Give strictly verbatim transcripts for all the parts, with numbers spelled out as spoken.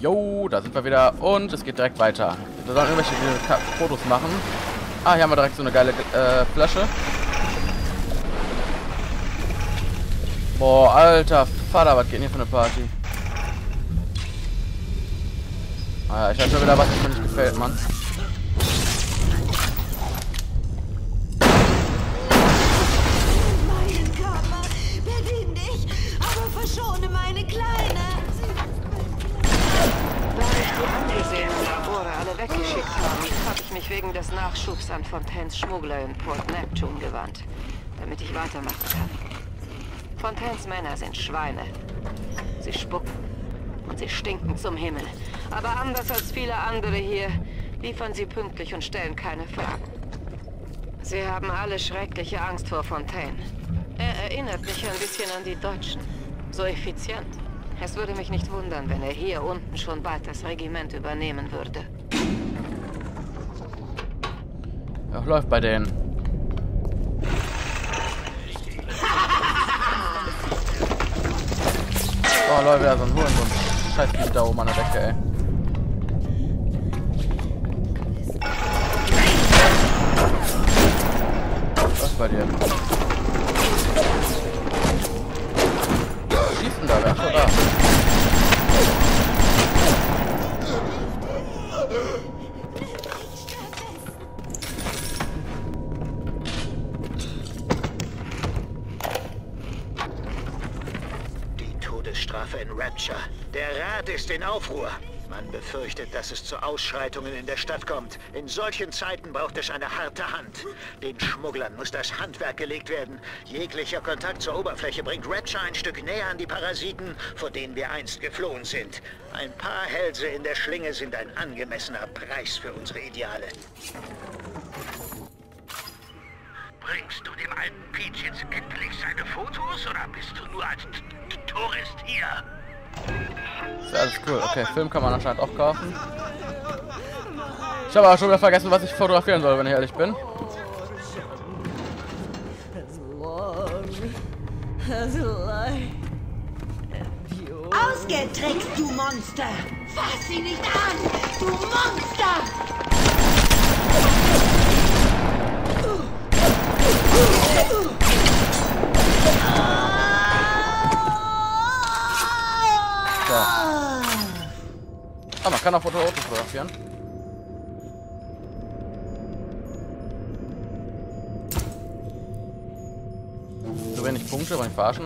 Jo, da sind wir wieder und es geht direkt weiter. Wir sollen irgendwelche Fotos machen. Ah, hier haben wir direkt so eine geile äh, Flasche. Boah, alter Vater, was geht denn hier für eine Party? Ah ja, ich hatte schon wieder was, was mir nicht gefällt, Mann. Meinen Körper, bedien dich, aber verschone meine Kleine. Da ich die angesehenen Labore alle weggeschickt habe, habe ich mich wegen des Nachschubs an Fontaines Schmuggler in Port Neptune gewandt, damit ich weitermachen kann. Fontaines Männer sind Schweine. Sie spucken und sie stinken zum Himmel. Aber anders als viele andere hier, liefern sie pünktlich und stellen keine Fragen. Sie haben alle schreckliche Angst vor Fontaine. Er erinnert mich ein bisschen an die Deutschen. So effizient. Es würde mich nicht wundern, wenn er hier unten schon bald das Regiment übernehmen würde. Ja, läuft bei denen. Oh Leute, wieder so ein Huren, so ein Scheißvieh da oben an der Decke, ey. Was ist bei dir? Was schießt denn da? Wer ist schon da? Todesstrafe in Rapture. Der Rat ist in Aufruhr. Man befürchtet, dass es zu Ausschreitungen in der Stadt kommt. In solchen Zeiten braucht es eine harte Hand. Den Schmugglern muss das Handwerk gelegt werden. Jeglicher Kontakt zur Oberfläche bringt Rapture ein Stück näher an die Parasiten, vor denen wir einst geflohen sind. Ein paar Hälse in der Schlinge sind ein angemessener Preis für unsere Ideale. Bringst du dem alten Peach jetzt endlich seine Fotos oder bist du nur als Tourist hier? Ist ja alles cool. Okay, Film kann man anscheinend auch kaufen. Ich habe aber schon wieder vergessen, was ich fotografieren soll, wenn ich ehrlich bin. Ausgetrickst, du Monster! Fass sie nicht an, du Monster! Ah, man kann auch Fotos fotografieren. So wenig Punkte, wollen ich verarschen.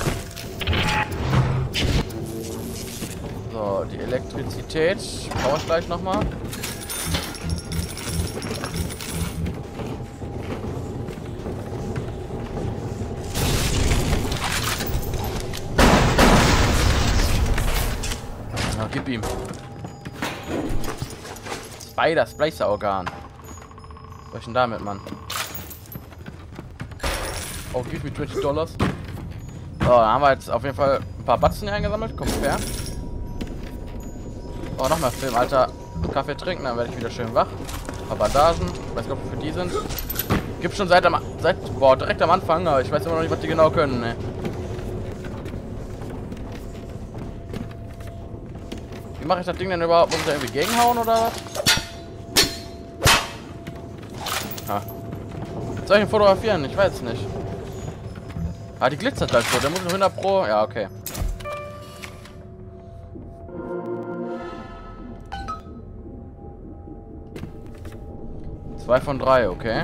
So, die Elektrizität brauche ich gleich nochmal. Ja, gib ihm. Spider Splicer Organ. Was ist denn damit, Mann? Oh, give me twenty Dollars. So, da haben wir jetzt auf jeden Fall ein paar Batzen hier eingesammelt. Kommt her. Oh, noch mehr Film, Alter. Kaffee trinken, dann werde ich wieder schön wach. Ein paar Bandagen. Ich weiß nicht, ob für die sind. Gibt schon seit, am, seit boah, direkt am Anfang, aber ich weiß immer noch nicht, was die genau können, ne. Wie mache ich das Ding denn überhaupt? Muss ich da irgendwie gegenhauen oder was? Ha. Soll ich ihn fotografieren? Ich weiß es nicht. Ah, die glitzert halt so. Der muss nur hundert Pro. Ja, okay. Zwei von drei, okay.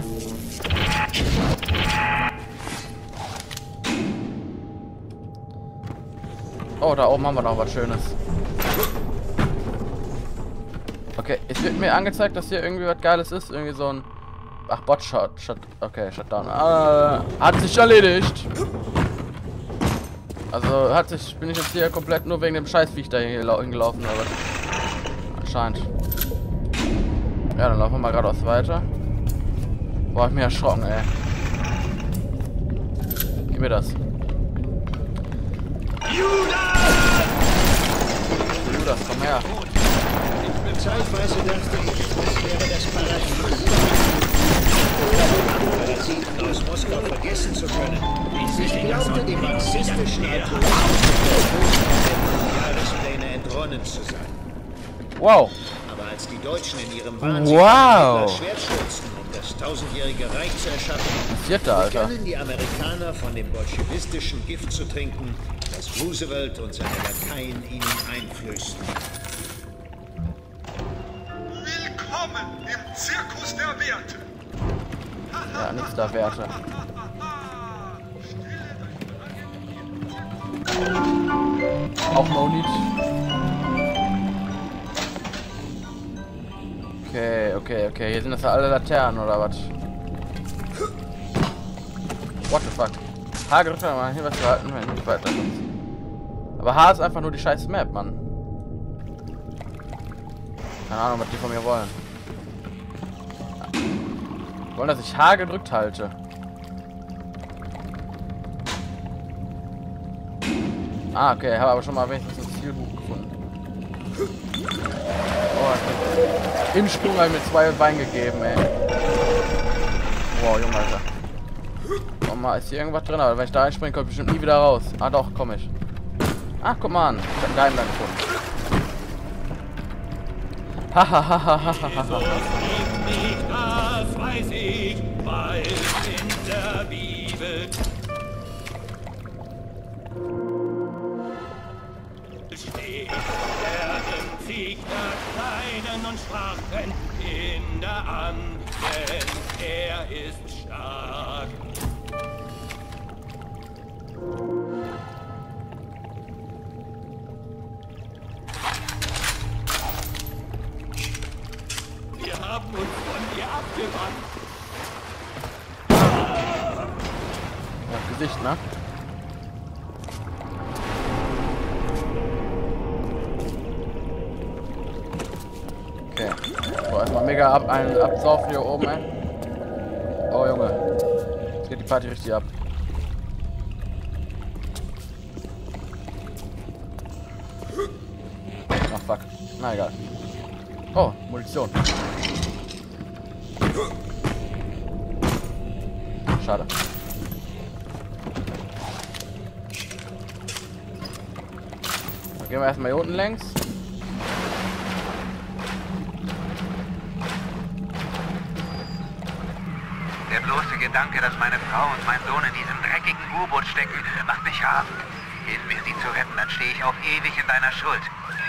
Oh, da oben haben wir noch was Schönes. Okay, es wird mir angezeigt, dass hier irgendwie was Geiles ist. Irgendwie so ein... Ach, Botshot. Shut, okay, Shutdown. Ah, hat sich erledigt. Also hat sich... Bin ich jetzt hier komplett nur wegen dem Scheißviech da hingelaufen, aber... Anscheinend. Ja, dann laufen wir mal geradeaus weiter. Boah, hab ich mir erschrocken, ey. Gib mir das. Judas! Judas, komm her. Zeitweise dachte ich, es wäre das Paradies. Parasiten aus Moskau vergessen zu können. Ich glaubte, die marxistischen Altruisten der Jahresپläne entronnen zu sein. Wow. Aber als die Deutschen in ihrem Wahnsinn Wow. das Schwert stürzten, um das tausendjährige Reich zu erschaffen, Was passiert da, Alter? begannen die Amerikaner von dem bolschewistischen Gift zu trinken, das Roosevelt und seine Lakaien ihnen einflößten. Willkommen im Zirkus der Werte. Ja, nichts da Werte. Auch no need. Okay, okay, okay. Hier sind das ja alle Laternen oder was? What the fuck? H gedrückt, mal hier was verhalten, wenn nicht weiter. Aber H ist einfach nur die scheiß Map, Mann. Keine Ahnung, was die von mir wollen. Wollen, dass ich H gedrückt halte. Ah, okay, habe aber schon mal wenigstens ein Zielbuch gefunden. Oh, im Sprung habe ich mir zwei Beine gegeben, ey. Wow, Junge, Alter. Oh, mal, ist hier irgendwas drin, aber wenn ich da einspringe, komme ich bestimmt nie wieder raus. Ah, doch, komm ich. Ach, guck mal an. Ich hab einen Geheimgang gefunden. Hahaha. Das weiß ich, weil in der Bibel steht, der Sieg der Kleinen und schwachen Kinder an, denn er ist stark. Wir haben uns von dir abgewandt. Das Gesicht, ne? Okay. So, erstmal mega ab, einen absaufen hier oben, ey. Oh, Junge. Jetzt geht die Party richtig ab. Ach, fuck. Na, egal. Oh, Munition. Schade. Dann gehen wir erstmal hier unten längs. Der bloße Gedanke, dass meine Frau und mein Sohn in diesem dreckigen U-Boot stecken, macht mich rasend. Hilf mir, sie zu retten, dann stehe ich auf ewig in deiner Schuld.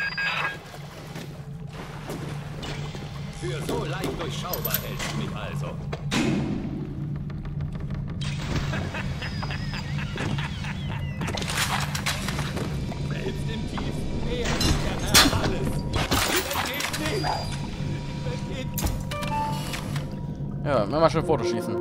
Für so leicht durchschaubar hältst du mich also. Selbst im tiefsten Meer ist der Herr alles. Übergeht nicht. Übergeht nicht. Ja, mal schön Fotos schießen.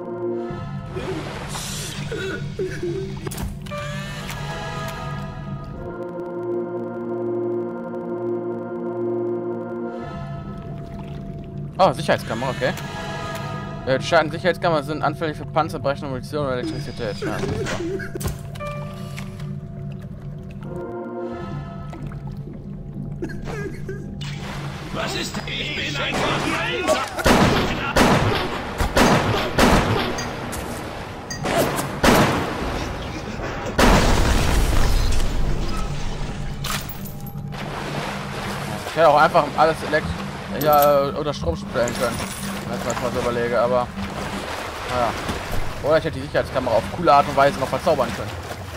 Oh, Sicherheitskamera, okay. Äh, die starken Sicherheitskameras sind anfällig für Panzer, brechende Munition oder Elektrizität. Ja, Was ist? Ich bin einfach einsam. ich hätte auch einfach alles elektrisch ja, unter Strom stellen können. Wenn ich mir das mal so überlege, aber naja. Oder ich hätte die Sicherheitskamera auf coole Art und Weise noch verzaubern können.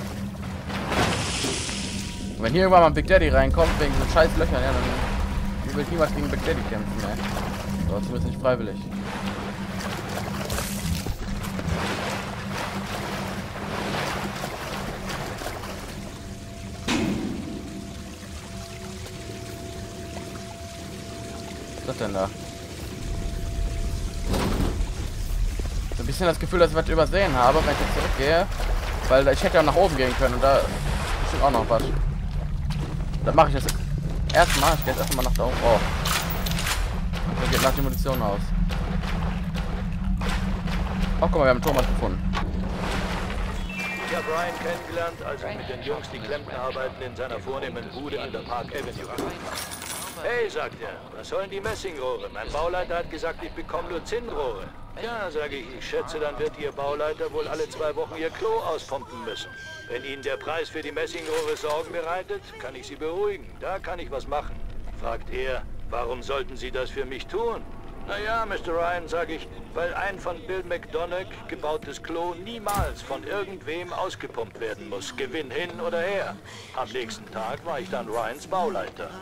Und wenn hier irgendwann mal ein Big Daddy reinkommt, wegen so scheiß Löchern, ja, dann will ich niemals gegen Big Daddy kämpfen, ne? Aber zumindest nicht freiwillig. Was ist das denn da? So ein bisschen das Gefühl, dass ich was übersehen habe, wenn ich jetzt zurückgehe. Weil ich hätte ja nach oben gehen können und da ist bestimmt auch noch was. Das mache ich jetzt erstmal. Ich gehe jetzt erstmal nach da oben. Oh. Dann geht nach die Munition aus. Oh, guck mal, wir haben Thomas gefunden. Ich habe Brian kennengelernt, als ich mit den Jungs die Klempnerarbeiten in seiner vornehmen Bude an der Park Avenue gemacht habe. Hey, sagt er, was sollen die Messingrohre? Mein Bauleiter hat gesagt, ich bekomme nur Zinnrohre. Ja, sage ich, ich schätze, dann wird Ihr Bauleiter wohl alle zwei Wochen Ihr Klo auspumpen müssen. Wenn Ihnen der Preis für die Messingrohre Sorgen bereitet, kann ich Sie beruhigen. Da kann ich was machen. Fragt er, warum sollten Sie das für mich tun? Naja, Mister Ryan, sage ich, weil ein von Bill McDonagh gebautes Klo niemals von irgendwem ausgepumpt werden muss. Gewinn hin oder her. Am nächsten Tag war ich dann Ryans Bauleiter.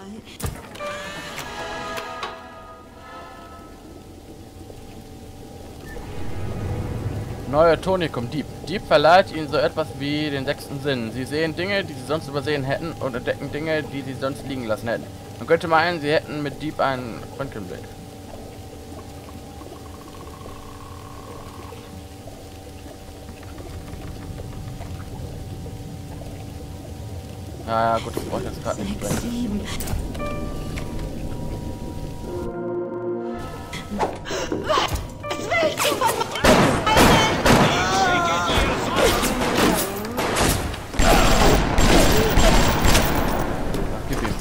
Neuer Tonikum, Dieb. Dieb verleiht ihnen so etwas wie den sechsten Sinn. Sie sehen Dinge, die sie sonst übersehen hätten und entdecken Dinge, die sie sonst liegen lassen hätten. Man könnte meinen, sie hätten mit Dieb einen Röntgenblick. Ja, ja, gut, das brauche ich jetzt gerade nicht sprechen. Was willst du von mir? Gib ihm.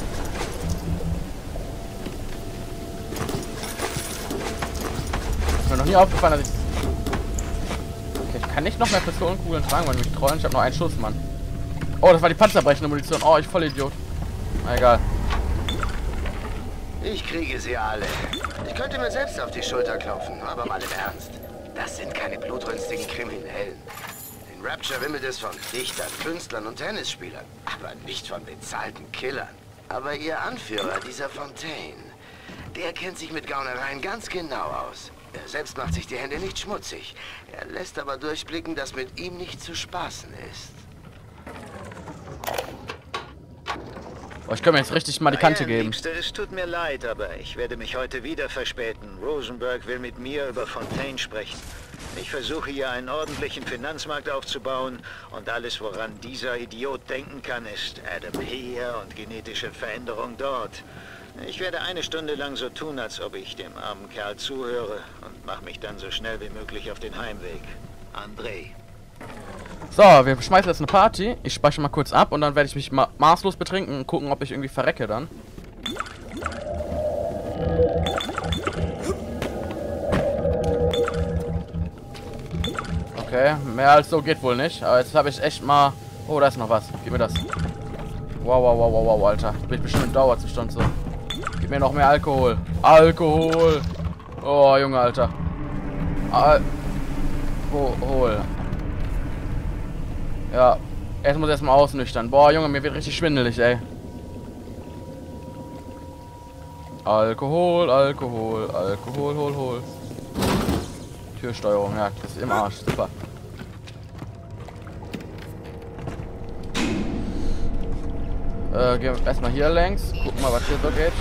Ist mir noch nie aufgefallen, dass ich... Okay, ich kann nicht noch mehr Pistolenkugeln tragen, weil die mich trollen. Ich habe noch einen Schuss, Mann. Oh, das war die panzerbrechende Munition. Oh, ich voll Idiot. Na egal. Ich kriege sie alle. Ich könnte mir selbst auf die Schulter klopfen, aber mal im Ernst. Das sind keine blutrünstigen Kriminellen. In Rapture wimmelt es von Dichtern, Künstlern und Tennisspielern, aber nicht von bezahlten Killern. Aber ihr Anführer, dieser Fontaine, der kennt sich mit Gaunereien ganz genau aus. Er selbst macht sich die Hände nicht schmutzig. Er lässt aber durchblicken, dass mit ihm nicht zu spaßen ist. Oh, ich kann mir jetzt richtig mal die Kante Ryan, geben. Liebste, es tut mir leid, aber ich werde mich heute wieder verspäten. Rosenberg will mit mir über Fontaine sprechen. Ich versuche hier einen ordentlichen Finanzmarkt aufzubauen und alles, woran dieser Idiot denken kann, ist Adam hier und genetische Veränderung dort. Ich werde eine Stunde lang so tun, als ob ich dem armen Kerl zuhöre und mache mich dann so schnell wie möglich auf den Heimweg. André. So, wir schmeißen jetzt eine Party. Ich speichere mal kurz ab und dann werde ich mich ma maßlos betrinken und gucken, ob ich irgendwie verrecke dann. Okay, mehr als so geht wohl nicht. Aber jetzt habe ich echt mal... Oh, da ist noch was. Gib mir das. Wow, wow, wow, wow, wow, Alter. Bin ich bestimmt im Dauerzustand so. Gib mir noch mehr Alkohol. Alkohol. Oh, Junge, Alter. Alkohol. Ja. Jetzt muss ich erstmal ausnüchtern. Boah, Junge, mir wird richtig schwindelig, ey. Alkohol, Alkohol, Alkohol, hol, hol. Türsteuerung, ja, das ist im Arsch. Super. Äh, gehen wir erstmal hier längs. Gucken mal, was hier so geht.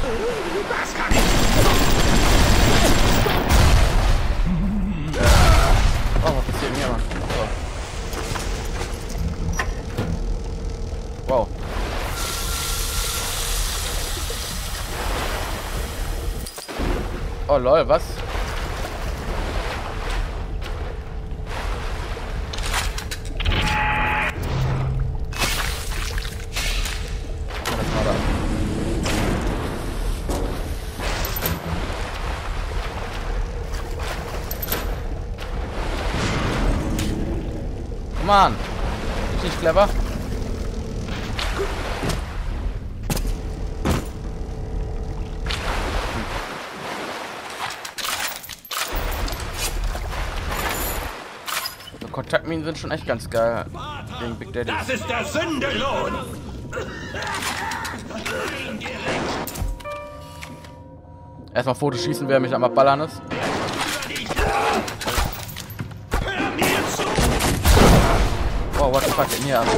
Oh, was passiert denn hier, Mann? So. Wow. Oh lol, was? Mann, ist nicht clever. So, Kontaktminen sind schon echt ganz geil gegen Big Daddy. Das ist der Sündelohn! Erstmal Fotos schießen, wer mich am Abballern ist. Oh, what the fuck denn hier?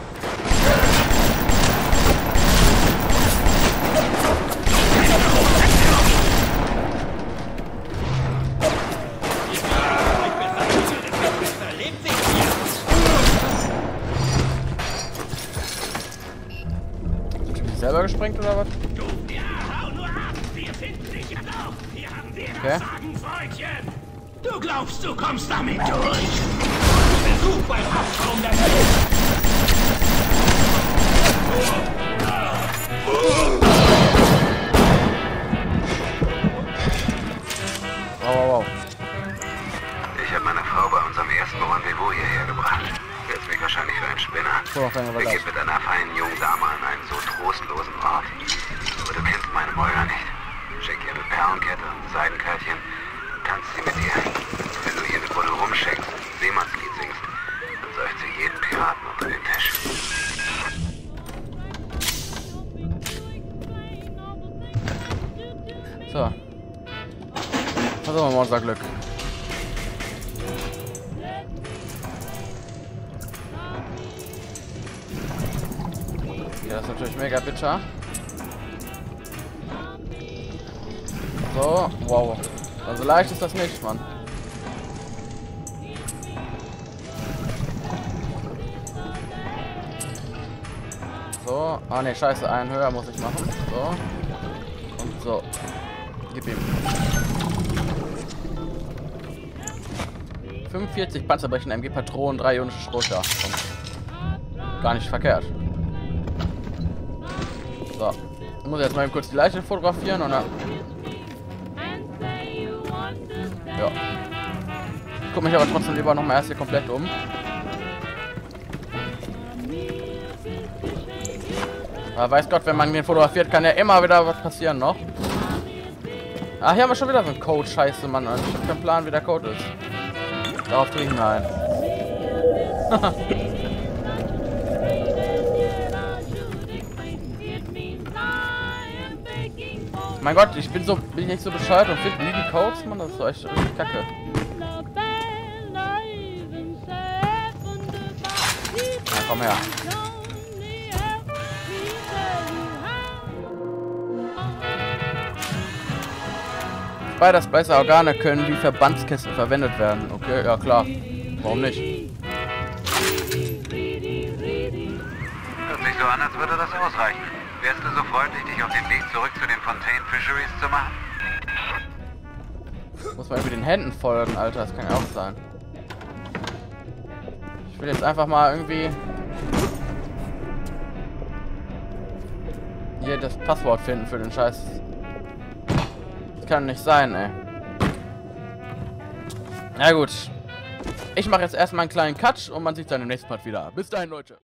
Hast du dich selber gesprengt oder was? Okay. Du glaubst, du kommst damit durch? Versuch beim Absprung der Welt! Wow, wow, wow. Ich habe meine Frau bei unserem ersten Rendezvous hierher gebracht. Jetzt mich wahrscheinlich für einen Spinner. So, Er geht mit einer feinen jungen Dame an einen so trostlosen Ort. Aber du kennst meine Mäuler nicht. Schick ihr eine Perlenkette und Seidenkleidchen. Tanzt sie mit ihr. Wenn du hier eine Bulle rumschenkst, Seemannslied singst, dann säuft sie jeden Piraten unter den Tisch. So. Versuchen wir mal unser Glück. Ja, das ist natürlich mega bitter. So, wow. Also leicht ist das nicht, Mann. So. Ah ne, scheiße, einen höher muss ich machen. So. Und so. Gib ihm. fünfundvierzig Panzerbrechen, M G-Patronen, drei ionische Schrotja. Gar nicht verkehrt. So. Ich muss jetzt mal eben kurz die Leiche fotografieren und dann... Ja. Ich gucke mich aber trotzdem lieber noch mal erst hier komplett um. Aber weiß Gott, wenn man den fotografiert, kann ja immer wieder was passieren noch. Ah, hier haben wir schon wieder so einen Code. Scheiße, Mann. Ich habe keinen Plan, wie der Code ist. Darauf trinken wir ein. Mein Gott, ich bin so, bin ich nicht so bescheuert und finde nie die Codes, Mann. Das ist doch echt richtig kacke. Na, komm her. Spider-Splicer-Organe können wie Verbandskästen verwendet werden. Okay, ja klar. Warum nicht? Hört sich so an, als würde das ausreichen. Wärst du so freundlich, dich auf den Weg zurück zu den Fontaine Fisheries zu machen? Muss man irgendwie den Händen folgen, Alter. Das kann ja auch sein. Ich will jetzt einfach mal irgendwie... hier das Passwort finden für den Scheiß. Das kann nicht sein, ey. Na gut. Ich mache jetzt erstmal einen kleinen Cut und man sieht dann im nächsten Part wieder. Bis dahin, Leute.